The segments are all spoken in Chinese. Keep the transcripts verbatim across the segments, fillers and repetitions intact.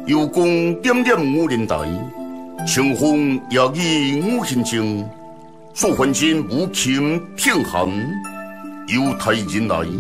幽公点点五年代，清风夜雨五行静。楚魂金无情听寒，犹太人来。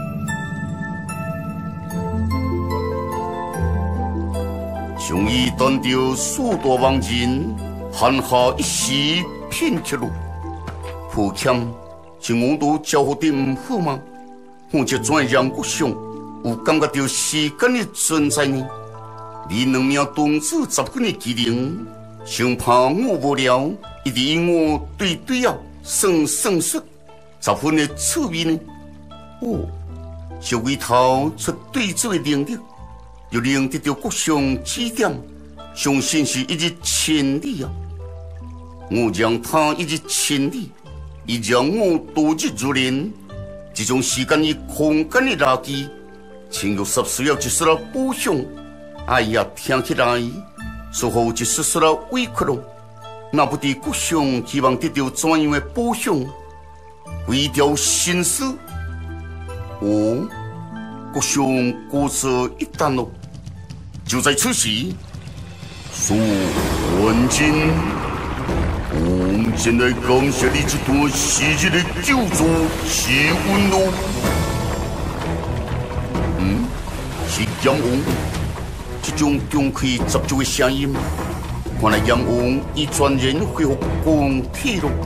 雄衣单调数多亡人，寒夏一时片刻路。抱歉，是我都交互点好吗？我这怎样国上有感觉到时间的存在呢？你两名同志十几年机灵，生怕我无聊，一直因我对对啊，生生说，十分的趣味呢。哦，小鬼头出对子的能力，又能得到国上指点，相信是一日千里啊！我让他一日千里，伊让我多日如年。这种时间与空间的垃圾，情欲实需要一丝的补偿。哎呀，听起来似乎一丝丝的委屈咯。那不敌国上希望得到怎样的补偿？为条心思，哦，国上过这一旦咯。就在此时，苏文金。我现在感谢你这段昔日的救助奇闻咯。嗯，是阎王，这种中气十足的声音，看来阎王已全然恢复光体咯。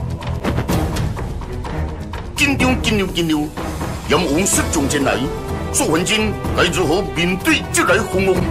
紧张紧张紧张！阎王率众前来，苏文金该如何面对这来风浪？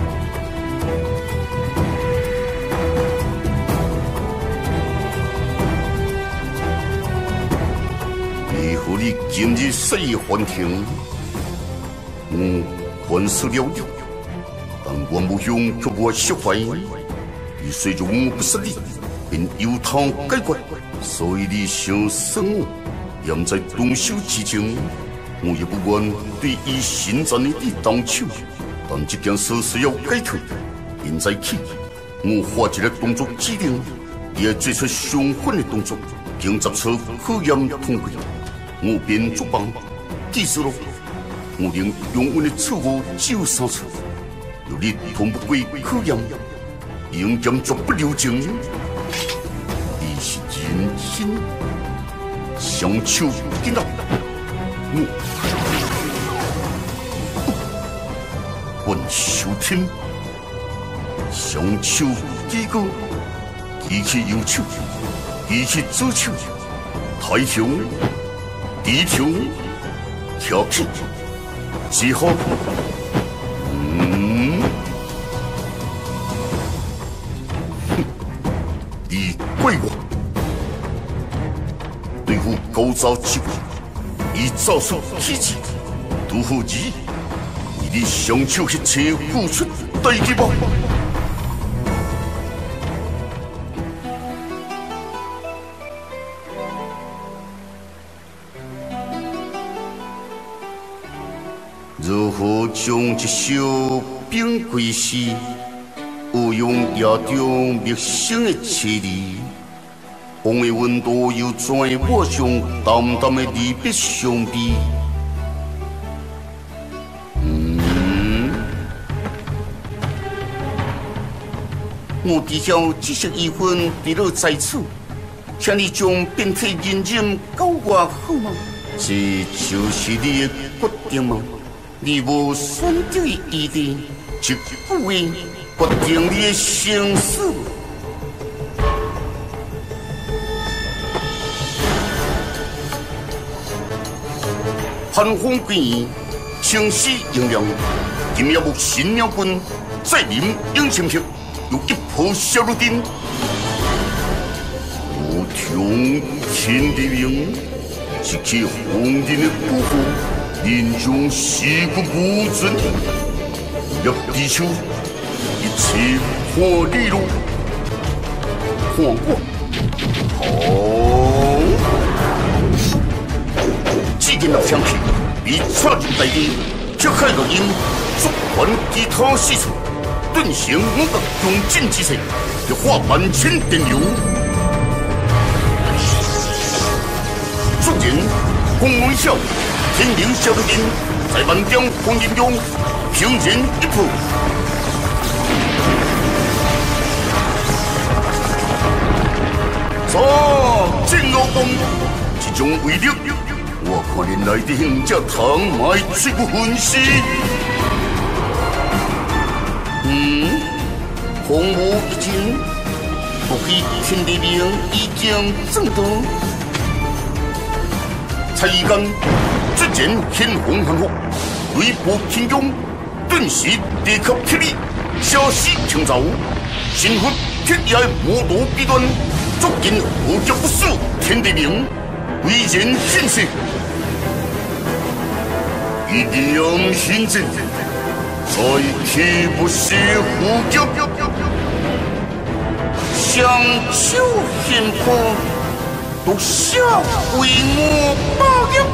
和你今日事业还庭，我还是了了，但王母兄却无释怀。你随着我不是你，便由他解决，所以你想生我，也在动手之前，我也不愿对伊心战的你动手。但这件事需要解决，现在起，我画一个动作指令，你要做出相反的动作，经十次考验通过。我便作罢，记住咯。我能用我的错误只有三次，若你通不过考验，应检绝不留情。你是人心，相手紧到我，问收听，相手几个，举起右手，举起左手，抬胸。低头跳起，之后，嗯，哼，你怪我，对付高招之鬼，以招数提起，杜甫义，以你双手一切付出代价吧。如何将一首兵归诗，有用夜中灭生的凄厉？风的温度又怎抹上淡淡的离别伤悲？嗯，我知晓知识一分跌落在此，请你将变体认真教我好吗？这就是你的决定吗？你无选择的余地，一句话决定你的生死。寒风边，青丝营亮，今夜木新鸟军，再临应声客，又一炮烧入阵。无穷天地明，一起红人的辜负。人中尸骨无存，入地球，一切看你咯，看我，好，只见那枪气被插入大地，却开录音，速还其他四处，顿成五角中进之势，就化万千电流。突然，轰隆笑。天灵小的兵在万丈红云中平人一步， 左正老公，这种威力，我可能来的兄才唐买最不分析。嗯，红武一经，不比天地明已经正道。蔡依刚之前天虹汉服，微博天宫，顿时地壳霹雳，消息清早，神佛铁崖魔道彼端，足见无极不死天地明，威严显世，一定心正，再起不是虎脚，相求显破。独笑为我报应，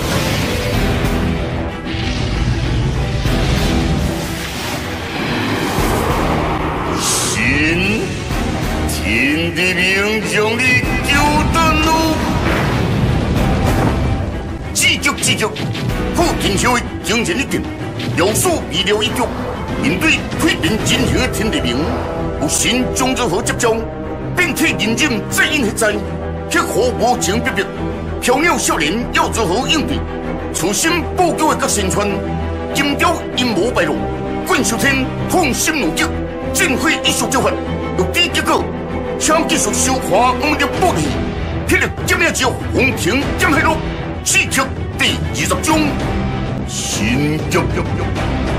神天地明将你救得路，积极积极，好天朝的精神一定，有数未了一局，面对蜕变真形的天地明，有神将如何接招，并替认真再应迄在。铁火无情逼迫，飘渺少年要如何应对？处心报救的各宣传，金雕阴谋败露，冠寿天痛心怒极，尽毁艺术召唤，欲知结果，请继续收看我们的报题。霹雳接命之后，红庭江海路，四曲第二十章，新剧。